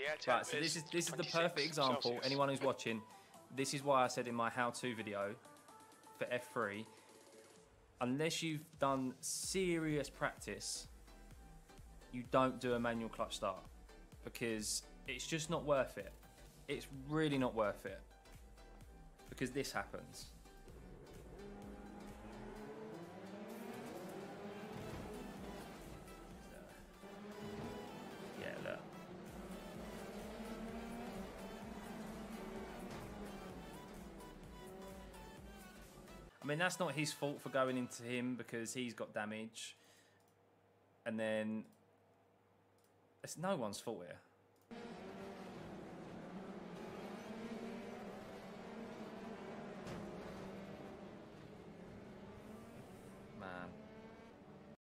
Right, so this is the perfect example. Celsius. Anyone who's watching, this is why I said in my how-to video for F3, unless you've done serious practice, you don't do a manual clutch start, because it's just not worth it. It's really not worth it, because this happens. Yeah, look. I mean, that's not his fault for going into him, because he's got damage. And then it's no one's fault here.